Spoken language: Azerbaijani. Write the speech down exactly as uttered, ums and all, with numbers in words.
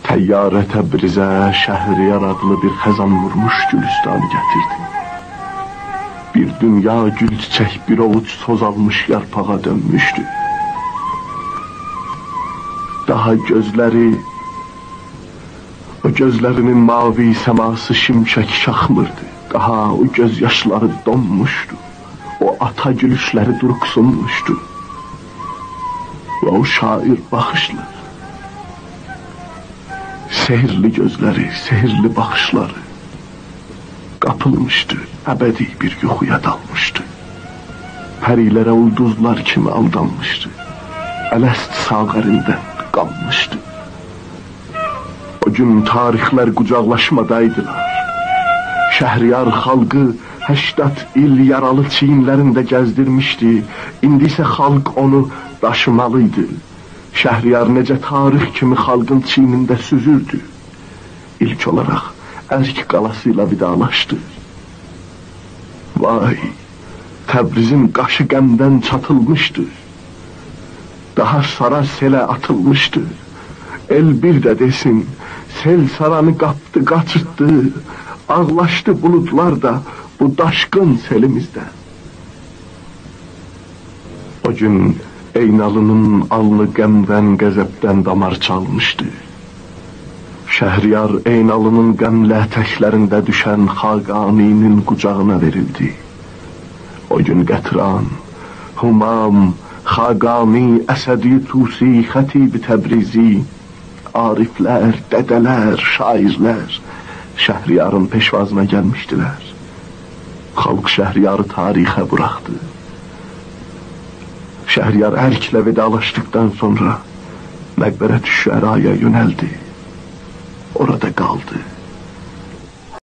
Təyyarə Təbrizə Şəhriyar adlı bir xəzan vurmuş Gülüstanı gətirdi. Bir dünya gül çiçək, bir ovuc toz almış yarpağa dönmüşdü. Daha gözləri, o gözlərinin mavi səması şimşək şaxmırdı. Daha o gözyaşları donmuşdu. O ata gülüşləri duruksunmuşdu. Və o şair baxışları, sehirli gözləri, sehirli baxışları qapılmışdı, əbədi bir yuxuya dalmışdı. Pərilərə ulduzlar kimi aldanmışdı. Ələst sağərindən qalmışdı. O gün tarixlər qucaqlaşmadaydılar. Şəhriyar xalqı həştət il yaralı çiyinlərində gəzdirmişdi. İndi isə xalq onu daşımalıydı. Şəhriyar necə tarix kimi xalqın çiynində süzürdü. İlk olaraq Ərk qalası ilə vidalaşdı. Vay, Təbrizin qaşı qəmdən çatılmışdı. Daha sara selə atılmışdı. El bir də desin, sel saranı qapdı, qaçırtdı. Ağlaşdı buludlar da bu daşqın selimizdən. O gün Eynalının alnı qəmdən, qəzəbdən damar çalmışdı. Şəhriyar Eynalının qəmlə ətəklərində düşən Xaqaninin qucağına verildi. O gün Qətran, Humam, Xaqani, Əsədi, Tusi, Xətib-i Təbrizi, ariflər, dədələr, şairlər Şəhriyarın peşvazına gəlmişdilər. Xalq Şəhriyarı tarixə buraxdı. Şəhriyar Ərklə vedalaşdıktan sonra Məqbərət-ü Şüəraya yönəldi. Orada qaldı.